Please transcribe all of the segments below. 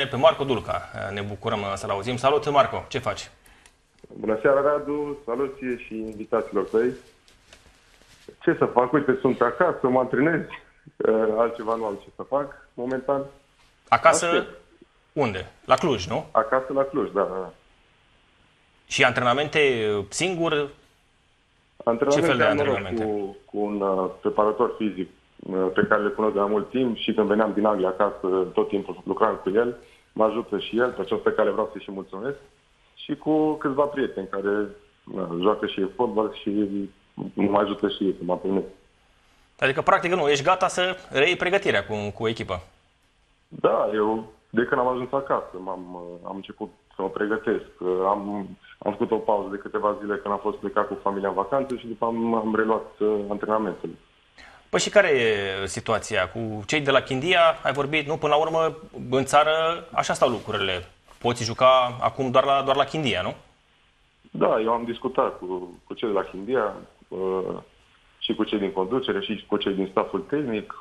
pe Marco Dulca. Ne bucurăm să-l auzim. Salut, Marco! Ce faci? Bună seara, Radu! Salut ție și invitaților tăi! Ce să fac? Uite, sunt acasă, mă antrenez. Altceva nu am ce să fac momentan. Acasă? Aștept. Unde? La Cluj, nu? Acasă la Cluj, da. Și antrenamente singur? Ce fel de antrenamente? Cu un preparator fizic pe care le cunosc de mai mult timp și când veneam din Anglia acasă, tot timpul lucram cu el. Mă ajută și el, pe această cale vreau să-i și mulțumesc. Și cu câțiva prieteni care joacă și fotbal și mă ajută și ei să mă primesc. Adică, practic, nu, ești gata să reiei pregătirea cu echipa. Da, eu de când am ajuns acasă am început să mă pregătesc. Am făcut o pauză de câteva zile când am fost plecat cu familia în vacanță și după am reluat antrenamentele. Păi și care e situația? Cu cei de la Chindia ai vorbit, nu? Până la urmă, în țară așa stau lucrurile. Poți juca acum doar la Chindia, nu? Da, eu am discutat cu cei de la Chindia și cu cei din conducere și cu cei din stafful tehnic.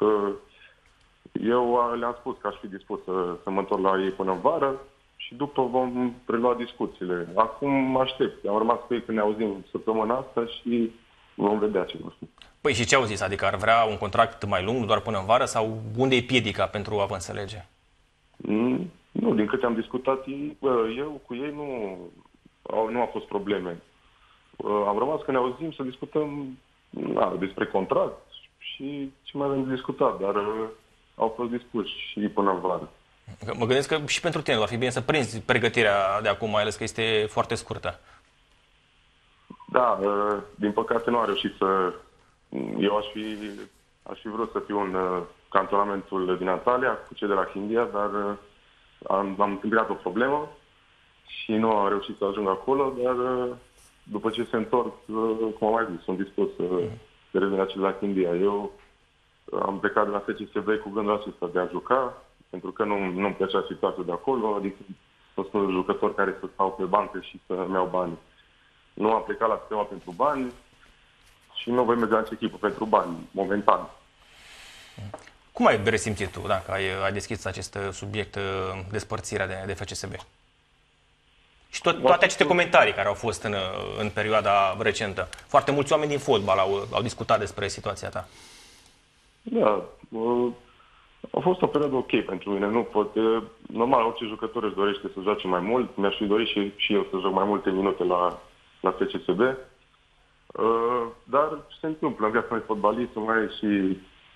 Eu le-am spus că aș fi dispus să mă întorc la ei până în vară și după vom prelua discuțiile. Acum aștept. Am rămas cu ei când ne auzim săptămâna asta și vom vedea ce vor fi. Păi și ce au zis? Adică ar vrea un contract mai lung, doar până în vară? Sau unde e piedica pentru a vă înțelege? Nu, din câte am discutat eu cu ei nu au fost probleme. Am rămas că ne auzim să discutăm despre contract și ce mai avem de discutat, dar au fost dispuși și până în vară. Mă gândesc că și pentru tine ar fi bine să prinzi pregătirea de acum, mai ales că este foarte scurtă. Da, din păcate nu am reușit să... Eu aș fi vrut să fiu în cantonamentul din Antalya cu cei de la Chindia, dar am întâmpinat o problemă și nu am reușit să ajung acolo, dar după ce se întorc, cum am mai zis, sunt dispus să revin la cei de la Chindia. Eu am plecat de la FCSB cu gândul acesta de a juca, pentru că nu-mi plăcea situația de acolo, adică sunt un jucător care să stau pe bancă și să-mi iau bani. Nu am plecat la Steaua pentru bani și nu voi merge la echipă pentru bani, momentan. Cum ai resimțit tu dacă ai deschis acest subiect, despărțirea de FCSB? Și toate aceste comentarii care au fost în perioada recentă. Foarte mulți oameni din fotbal au discutat despre situația ta. Da, a fost o perioadă ok pentru mine. Normal, orice jucător își dorește să joace mai mult. Mi-aș fi dorit și eu să joc mai multe minute la FCSB. Dar se întâmplă în viața unui fotbalist, mai e și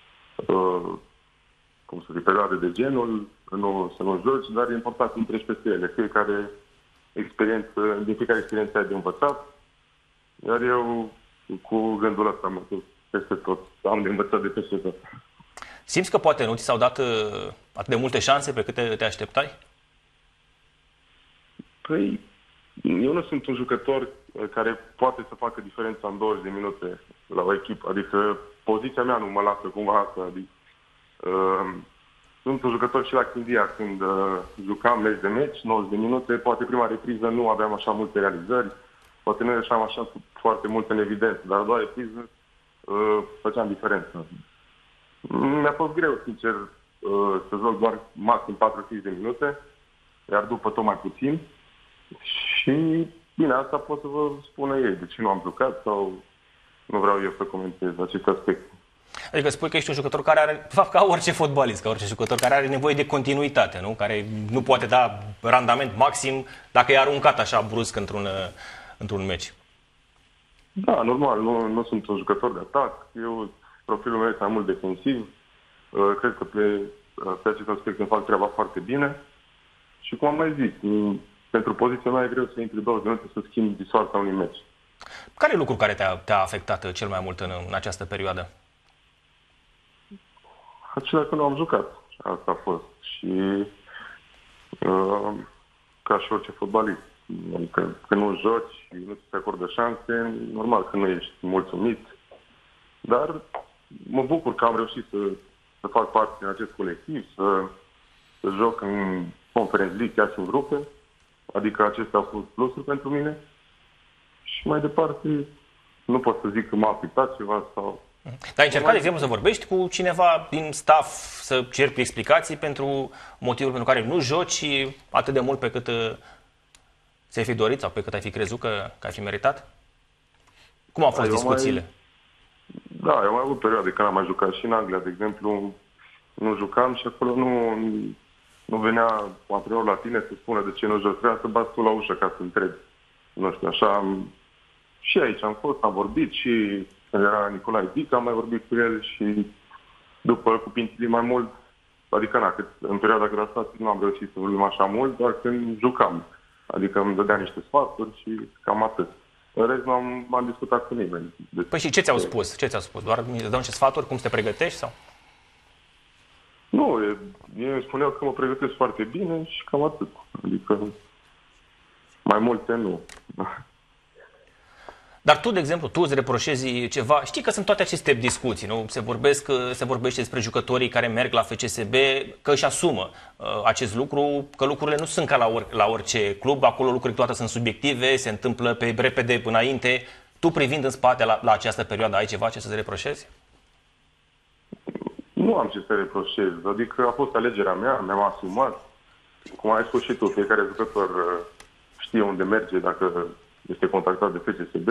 perioade de genul, să nu joci, dar e important să nu treci peste ele. Din fiecare experiență ai de învățat, iar eu cu gândul ăsta mă duc peste tot. Am de învățat de peste tot. Simți că poate nu ți s-au dat atât de multe șanse pe câte te așteptai? Păi, eu nu sunt un jucător care poate să facă diferența în 20 de minute la o echipă. Adică poziția mea nu mă lasă cumva asta. Adică, sunt un jucător și la Chindia când jucam meci, 90 de minute, poate prima repriză nu aveam așa multe realizări, poate nu ieșeam așa foarte mult în evidență, dar doar repriză făceam diferență. Mi-a fost greu, sincer, să joc doar maxim 45 de minute, iar după tot mai puțin. Și bine, asta pot să vă spună ei, de ce nu am jucat sau nu vreau eu să comentez acest aspect. Adică spui că ești un jucător care are, de fapt, ca orice fotbalist, ca orice jucător care are nevoie de continuitate, nu? Care nu poate da randament maxim dacă e aruncat așa brusc într-un meci. Da, normal, nu sunt un jucător de atac. Profilul meu este mai mult defensiv. Cred că pe acest aspect îmi fac treaba foarte bine. Și cum am mai zis, pentru poziția mea e greu să intri 20 de minute să schimbi soarta unui meci. Care e lucrul care te-a afectat cel mai mult în această perioadă? Acela că nu am jucat. Asta a fost. Și ca și orice fotbalist. Adică când nu joci și nu ți se acordă șanse, normal că nu ești mulțumit. Dar mă bucur că am reușit să fac parte din acest colectiv, să joc în Conference League, chiar și în grupe. Adică acestea au fost plusuri pentru mine. Și mai departe, nu pot să zic că m-a afectat ceva sau Dar ai încercat, de exemplu, să vorbești cu cineva din staff, să ceri explicații pentru motivul pentru care nu joci atât de mult pe cât ți-ai fi dorit sau pe cât ai fi crezut că ai fi meritat? Cum au fost discuțiile? Da, eu am mai avut perioade când am mai jucat și în Anglia, de exemplu, nu jucam și acolo nu venea antrenorul la tine să spună de ce nu joci, trebuia să bați tu la ușă ca să întrebi. Nu știu, așa și aici am fost, am vorbit și când era Nicolae Dic, am mai vorbit cu el și după cu Pintilii mai mult, adică în perioada când a stat nu am reușit să vorbim așa mult, doar când jucam. Adică îmi dădea niște sfaturi și cam atât. În rest, nu am discutat cu nimeni. Păi și ce ți-au spus? Ce ți-au spus? Doar îți dau niște sfaturi? Cum să te pregătești? Sau? Nu, ei îmi spuneau că mă pregătesc foarte bine și cam atât. Adică mai multe nu. Dar tu, de exemplu, tu îți reproșezi ceva. Știi că sunt toate aceste discuții, nu? Se vorbește despre jucătorii care merg la FCSB, că își asumă acest lucru, că lucrurile nu sunt ca la orice club, acolo lucrurile toate sunt subiective, se întâmplă pe repede înainte. Tu, privind în spate la această perioadă, ai ceva ce să-ți reproșezi? Nu am ce să reproșez. Adică a fost alegerea mea, mi-am asumat. Cum ai spus și tu, fiecare jucător știe unde merge dacă este contactat de FCSB.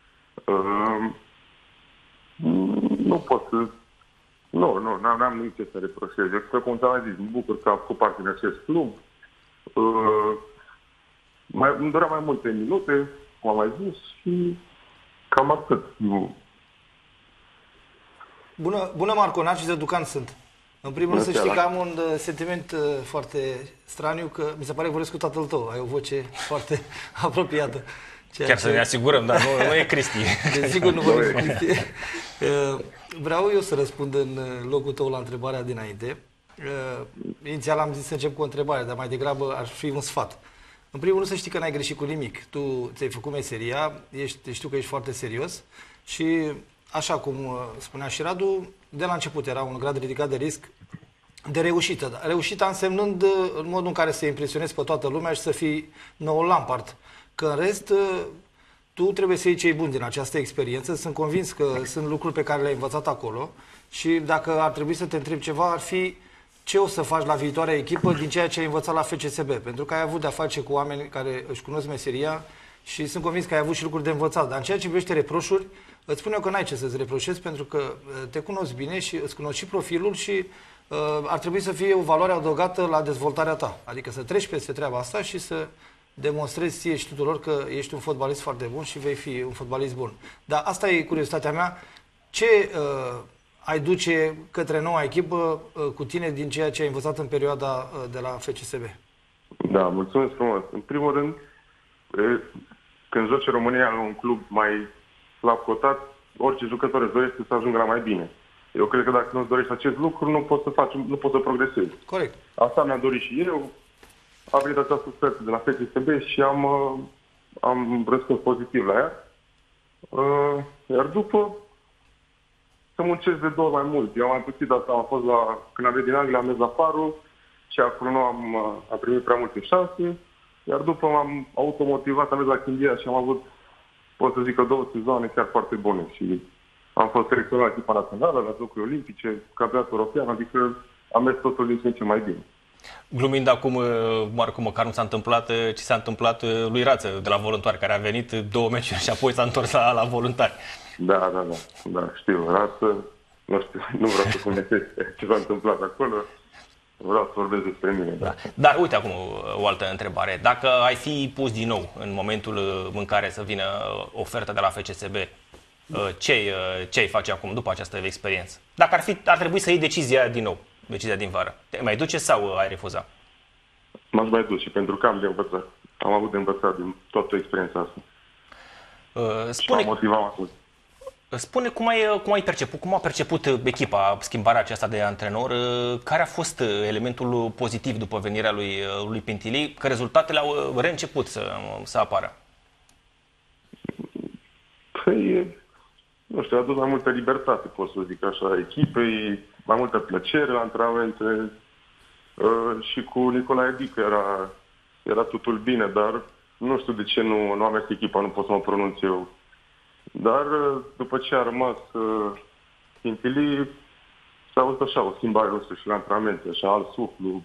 Nu pot să... Nu, n-am nimic ce să reproșez. Eu cred că, cum ți-am mai zis, mă bucur că am făcut parte din acest club. Îmi dorea mai multe minute, cum am mai zis, și cam atât. Bună, Marco, Narcis Răducan sunt. În primul rând să știi că am un sentiment foarte straniu, că mi se pare că vorbesc cu tatăl tău. Ai o voce foarte apropiată. Chiar să ne asigurăm, dar nu e Cristi. Desigur nu vorbesc cu Cristi. Vreau eu să răspund în locul tău la întrebarea dinainte. Inițial am zis să încep cu o întrebare, dar mai degrabă ar fi un sfat. În primul rând să știi că n-ai greșit cu nimic. Tu ți-ai făcut meseria, știu că ești foarte serios și, așa cum spunea și Radu, de la început era un grad ridicat de risc de reușită. Reușita însemnând în modul în care să impresionezi pe toată lumea și să fii noul Lampard. Că în rest, tu trebuie să iei cei buni din această experiență. Sunt convins că sunt lucruri pe care le-ai învățat acolo și dacă ar trebui să te întreb ceva, ar fi ce o să faci la viitoarea echipă din ceea ce ai învățat la FCSB. Pentru că ai avut de-a face cu oameni care își cunosc meseria și sunt convins că ai avut și lucruri de învățat. Dar în ceea ce privește reproșuri, îți spun eu că n-ai ce să-ți reproșezi pentru că te cunosc bine și îți cunosc și profilul și ar trebui să fie o valoare adăugată la dezvoltarea ta. Adică să treci peste treaba asta și să demonstrezi ție și tuturor că ești un fotbalist foarte bun și vei fi un fotbalist bun. Dar asta e curiozitatea mea. Ce ai duce către noua echipă cu tine din ceea ce ai învățat în perioada de la FCSB? Da, mulțumesc frumos. În primul rând, când joci România în un club mai slab cotat, orice jucător își dorește să ajungă la mai bine. Eu cred că dacă nu-ți dorești acest lucru, nu poți să progresezi. Corect. Asta mi-am dorit și eu. Am venit această ofertă de la FCSB și am răspuns pozitiv la ea. Iar după să muncesc de 2 ori mai mult. Eu am mai puțin, dar am fost când am venit din Anglia, am mers la Faro și acolo nu am primit prea multe șanse. Iar după m-am automotivat, am mers la Chindia și am avut, pot să zic că 2 sezoane chiar foarte bune. Și am fost selecționat la echipa națională, la Jocuri Olimpice, campionatul european, adică am mers totul din ce în ce mai bine. Glumind acum, Marco, măcar nu s-a întâmplat ce s-a întâmplat lui Rață de la Voluntari, care a venit 2 meciuri și apoi s-a întors la Voluntari. Da, știu. Rață, nu vreau să comentez ce s-a întâmplat acolo. Vreau să vorbesc despre mine. Da. Dar uite acum o altă întrebare. Dacă ai fi pus din nou în momentul în care să vină oferta de la FCSB, ce ai face acum după această experiență? Dacă ar trebui să iei decizia din nou, decizia din vară, te mai duce sau ai refuza? M-aș mai duce, pentru că am de învățat. Am avut de învățat din toată experiența asta. M-am motivat mai mult. Spune cum ai perceput, cum a perceput echipa schimbarea aceasta de antrenor, care a fost elementul pozitiv după venirea lui Pintilii, că rezultatele au reînceput să apară? Păi, nu știu, a adus mai multă libertate, pot să zic așa, echipei, mai multă plăcere la antrenamente și cu Nicolae Dic era totul bine, dar nu știu de ce nu a mers echipa, nu pot să mă pronunț eu. Dar după ce a rămas Pintilii s-a văzut așa, o schimbare, nu știu, și la antrenamente, așa, alt suflu.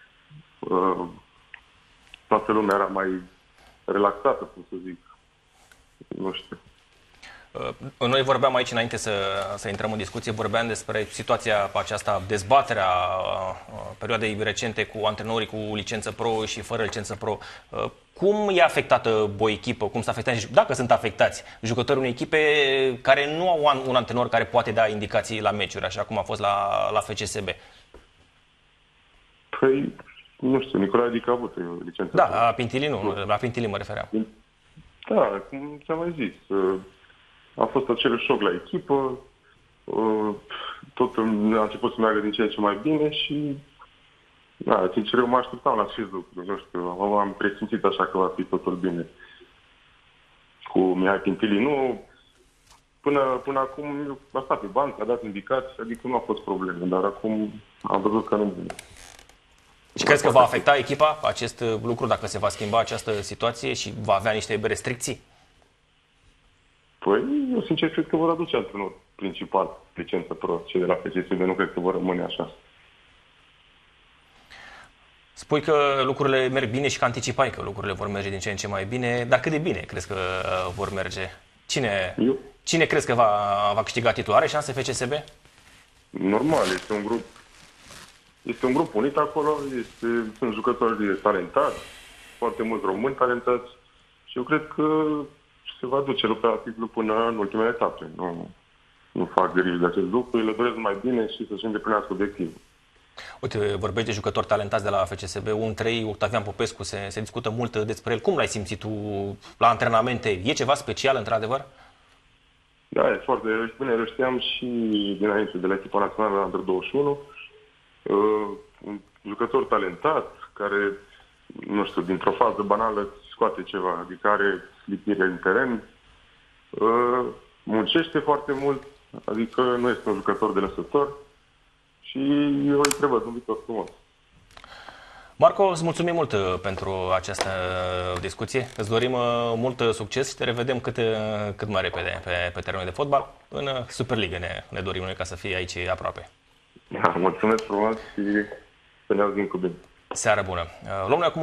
Toată lumea era mai relaxată, cum să zic. Nu știu. Noi vorbeam aici, înainte să intrăm în discuție, vorbeam despre situația aceasta, dezbaterea perioadei recente cu antrenorii cu licență pro și fără licență pro. Cum e afectată o echipă? Cum s-a afectat? Dacă sunt afectați jucătorii unei echipe care nu au un antrenor care poate da indicații la meciuri, așa cum a fost la FCSB? Păi, nu știu, Nicolae Adică a avut licență. Da, la Pintilii nu, la Pintilii mă refeream. Da, cum ți-am mai zis, a fost acel șoc la echipă, totul a început să meargă din ce în ce mai bine și, da, sincer, eu mă așteptam la acest lucru, nu știu, am presimțit așa că va fi totul bine. Cu Mihai Pintilii, nu, până acum a stat pe bancă, a dat indicații, adică nu a fost probleme, dar acum am văzut că nu bine. Și crezi că va afecta echipa acest lucru dacă se va schimba această situație și va avea niște restricții? Păi, eu sincer cred că vor aduce antrenor principal, licență pro, cei de la FCSB, nu cred că vor rămâne așa. Spui că lucrurile merg bine și că anticipai că lucrurile vor merge din ce în ce mai bine, dar cât de bine crezi că vor merge? Cine crezi că va câștiga titlul? Are șanse FCSB? Normal, este un grup unit acolo, sunt jucători talentați, foarte mulți români talentați și eu cred că se va duce lupta la titlu până în ultimele etape. Nu fac griji de acest lucru, le doresc mai bine și să-și îndeplinească obiectivul. Uite, vorbești de jucători talentați de la FCSB, un 3, Octavian Popescu, se discută mult despre el. Cum l-ai simțit tu la antrenamente? E ceva special, într-adevăr? Da, e foarte bine, îl știam și dinainte de la echipa națională Under 21. Un jucător talentat, care, nu știu, dintr-o fază banală scoate ceva, adică are lipire în teren, muncește foarte mult, adică nu este un jucător de lăsător și eu îi trebuie un viitor frumos. Marco, îți mulțumim mult pentru această discuție. Îți dorim mult succes și te revedem cât mai repede pe terenul de fotbal. În Superliga ne dorim noi ca să fii aici aproape. Da, mulțumesc frumos și să ne auzim cu bine. Seară bună. Luăm noi acum